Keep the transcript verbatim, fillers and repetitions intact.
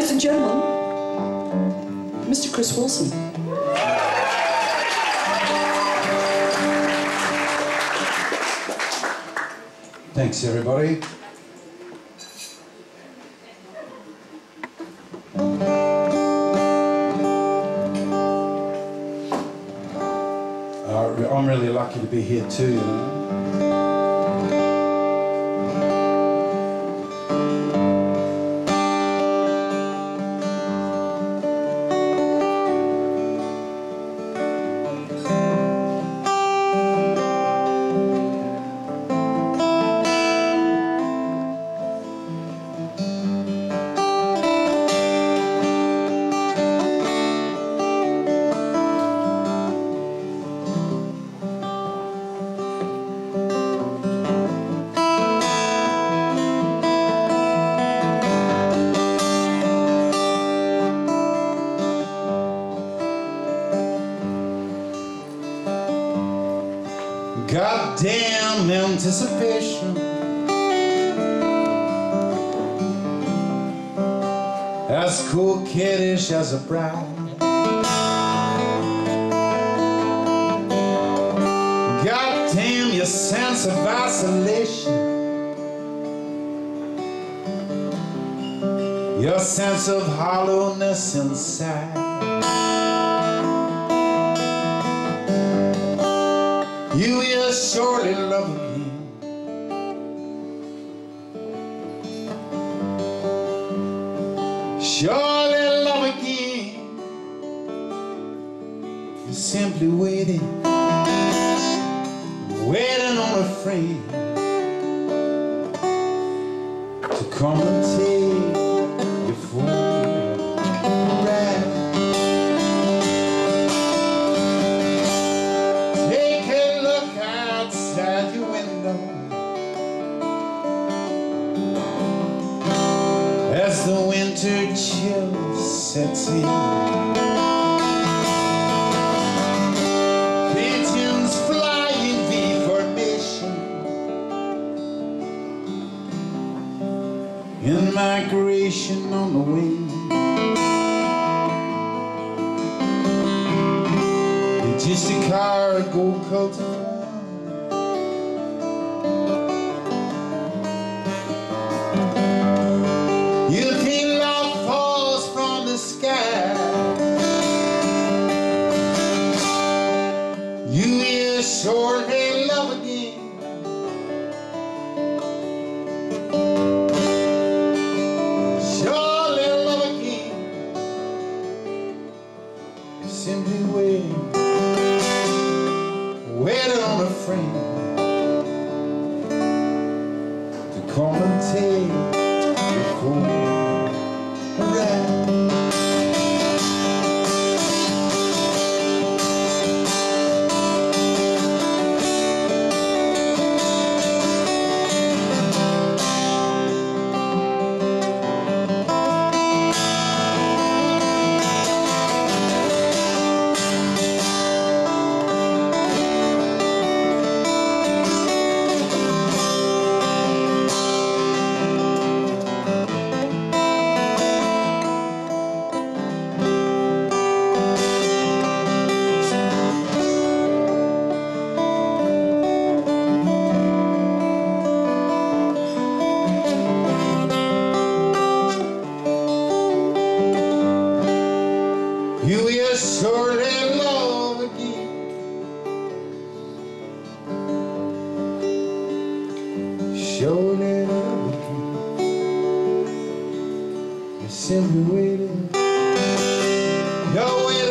Ladies and gentlemen, Mister Chris Wilson. Thanks, everybody. Uh, I'm really lucky to be here too, you know. Goddamn anticipation, as coquettish as a bride. Goddamn your sense of isolation, your sense of hollowness inside. You will surely love again. Surely love again. You're simply waiting, waiting on a friend to come and take you for a ride. Outside your window as the winter chill sets in, pigeons fly in V formation in migration on the wing. It's just a cargo cultivar. You think love falls from the sky. You will surely love again. Surely love again. Simply waiting, waiting on a friend to come and take you for a ride. You will surely love again. Surely love again. You're simply waiting. You're waiting.